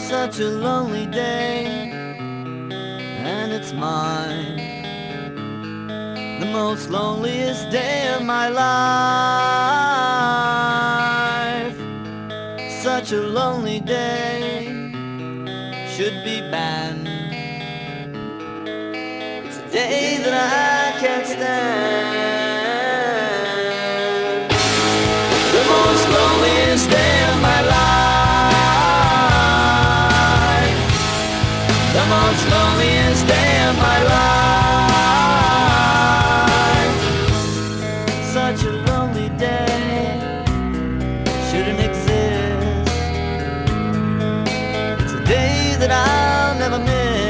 Such a lonely day, and it's mine, the most loneliest day of my life. Such a lonely day should be banned. It's a day that I can't stand. The most loneliest day of my life. The most loneliest day of my life. Such a lonely day shouldn't exist. It's a day that I'll never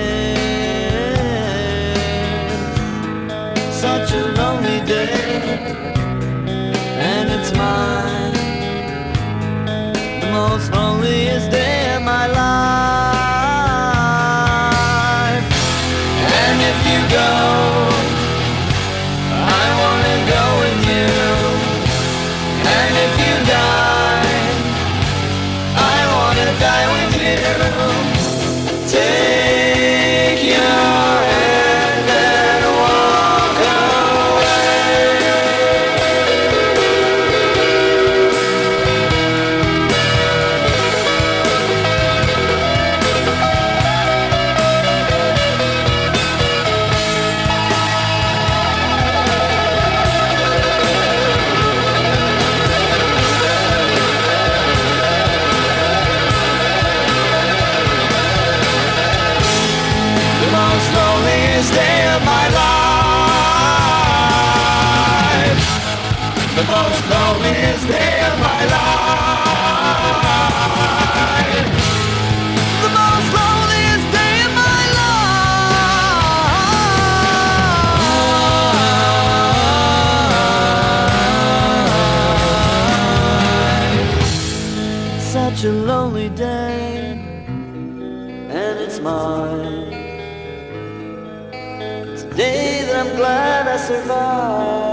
miss. Such a lonely day, and it's mine, the most loneliest day of my life. If you go, I wanna go with you. And if you die, I wanna die with you. Take your hand and walk day of my life. The most loneliest day of my life. The most loneliest day of my life. Such a lonely day, and it's mine. Day that I'm glad I survived.